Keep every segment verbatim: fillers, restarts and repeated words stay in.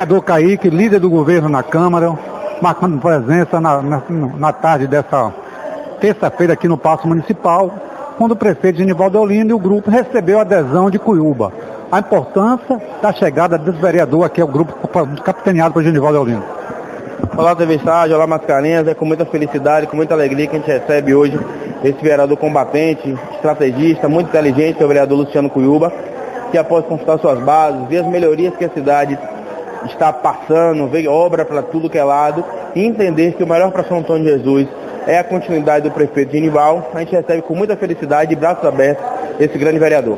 Vereador Kaique, líder do governo na Câmara, marcando presença na, na, na tarde dessa terça-feira aqui no Paço Municipal, quando o prefeito Genivaldo Eulino e o grupo recebeu a adesão de Cuiúba. A importância da chegada desse vereador aqui ao grupo capitaneado por Genivaldo Eulino. Olá, T V Estágio, olá, Mascarenhas. É com muita felicidade, com muita alegria que a gente recebe hoje esse vereador combatente, estrategista, muito inteligente, que é o vereador Luciano Cuiúba, que após consultar suas bases, ver as melhorias que a cidade está passando, ver obra para tudo que é lado, e entender que o melhor para São Antônio de Jesus é a continuidade do prefeito Genivaldo, a gente recebe com muita felicidade e braços abertos esse grande vereador.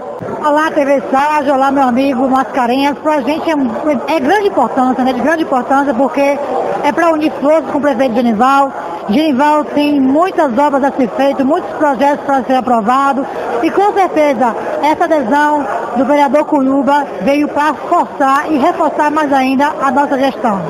Olá, T V Estágio, olá, meu amigo Mascarenhas. Para a gente é, é grande importância, né? De grande importância, porque é para unir forças com o prefeito Genivaldo. Genivaldo tem muitas obras a ser feitas, muitos projetos para ser aprovados, e com certeza essa adesão do vereador Cuiúba veio para forçar e reforçar mais ainda a nossa gestão.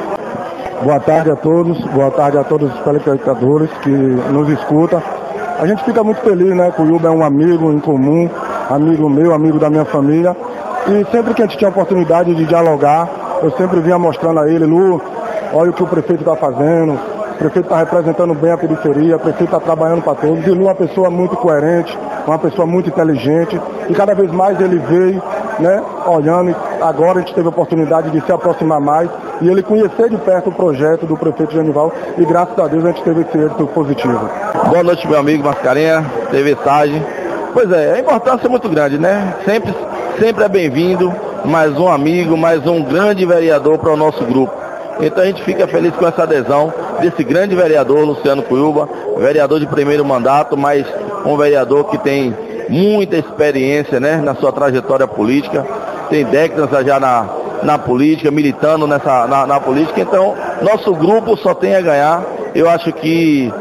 Boa tarde a todos, boa tarde a todos os telespectadores que nos escutam. A gente fica muito feliz, né? Cuiúba é um amigo em comum, amigo meu, amigo da minha família, e sempre que a gente tinha a oportunidade de dialogar, eu sempre vinha mostrando a ele: Lu, olha o que o prefeito está fazendo, o prefeito está representando bem a periferia, o prefeito está trabalhando para todos. E Lu é uma pessoa muito coerente, uma pessoa muito inteligente, e cada vez mais ele veio, né, olhando, e agora a gente teve a oportunidade de se aproximar mais e ele conhecer de perto o projeto do prefeito Genivaldo, e graças a Deus a gente teve esse êxito positivo. Boa noite, meu amigo Mascarenhas, T V Estágio. Pois é, a importância é muito grande, né? Sempre, sempre é bem-vindo, mais um amigo, mais um grande vereador para o nosso grupo. Então a gente fica feliz com essa adesão desse grande vereador, Luciano Cuiúba, vereador de primeiro mandato, mas um vereador que tem muita experiência, né, na sua trajetória política, tem décadas já na, na política, militando nessa, na, na política. Então nosso grupo só tem a ganhar. Eu acho que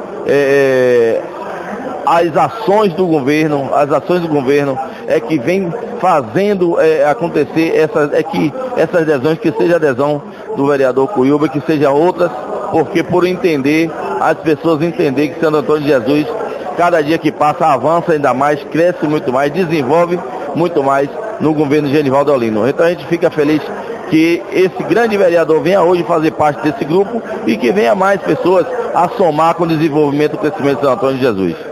é, as ações do governo, as ações do governo é que vem fazendo é, acontecer essas, é que essas adesões, que seja a adesão do vereador Cuiúba, que seja outras, porque por entender, as pessoas entender que Santo Antônio de Jesus, cada dia que passa, avança ainda mais, cresce muito mais, desenvolve muito mais no governo de Genivaldo Eulino. Então a gente fica feliz que esse grande vereador venha hoje fazer parte desse grupo e que venha mais pessoas a somar com o desenvolvimento e o crescimento de Santo Antônio de Jesus.